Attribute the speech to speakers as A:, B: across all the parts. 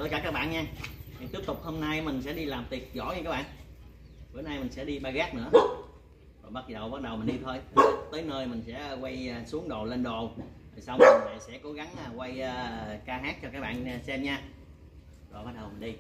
A: tất cả các bạn nha. Thì tiếp tục hôm nay mình sẽ đi làm tiệc giỏi nha các bạn. Bữa nay mình sẽ đi Ba Gác nữa. Rồi bắt đầu mình đi thôi. Tới nơi mình sẽ quay xuống đồ lên đồ. Rồi xong mình sẽ cố gắng quay ca hát cho các bạn xem nha. Rồi bắt đầu mình đi.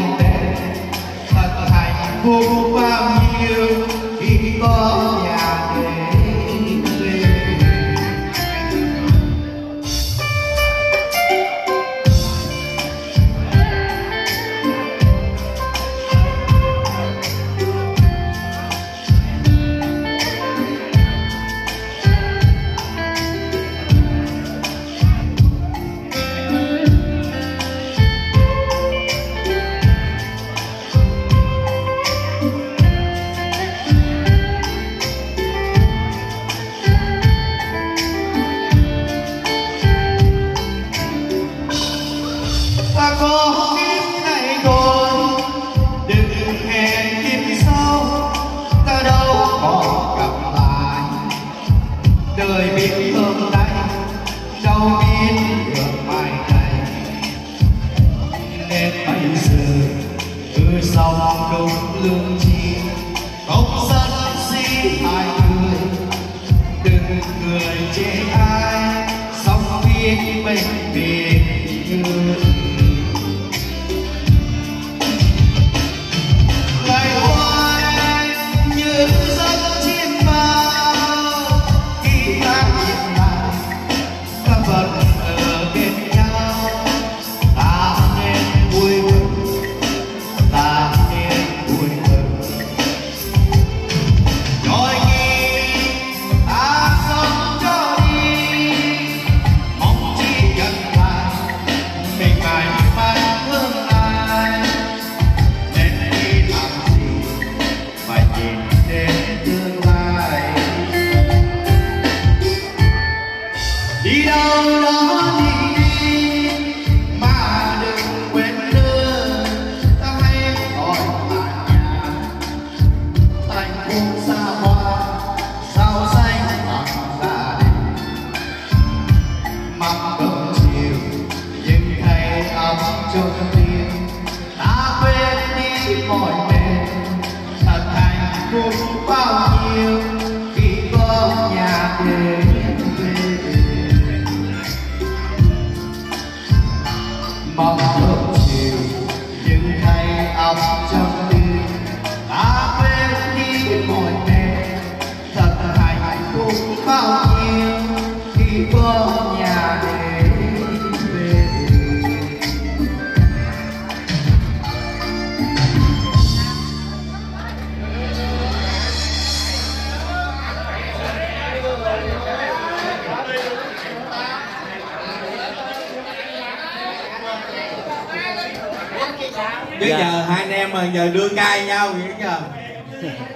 B: đẹp, thật hạnh phúc bao nhiêu khi có nhà để về. Ta có kiếp này rồi, đừng hẹn kiếp sau, ta đâu còn gặp lại. Đời biết hôm nay, đâu biết được mai này, nên bây giờ cứ sống đúng lương chi, không sân si ai người, đừng cười chê ai, sống biết mình vì người. Đi đâu đó đi mà đừng quên nữa, ta hãy gọi lại nhà. Thành phố xa hoa, sao xanh bằng gia đình. Mắm cơm chiều, nhưng thấy ấm trong tim. Ta quên đi mọi mệt, thật hạnh phúc bao nhiêu khi có nhà để về. Mong cơm chiều nhưng thấy ấm trong tim, ta quên đi mọi mệt, thật hạnh phúc bao nhiêu khi có nhà để về. Chứ giờ hai anh em mà giờ đưa cay nhau vậy giờ